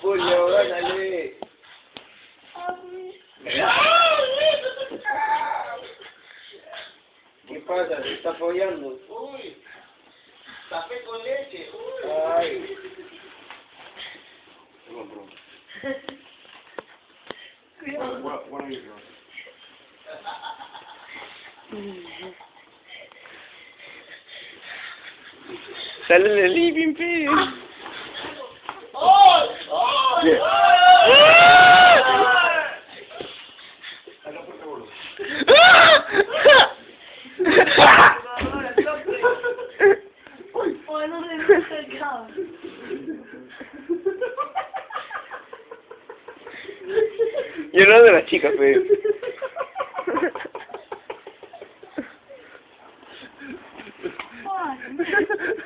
Julio, gánale. ¿Qué pasa? ¿Se está apoyando? Uy, café con leche. Uy. Ay. What are you doing? Sale en el living, pe. ¡Oh! ¡Oh! Yo no de la chica, pe. Fuck.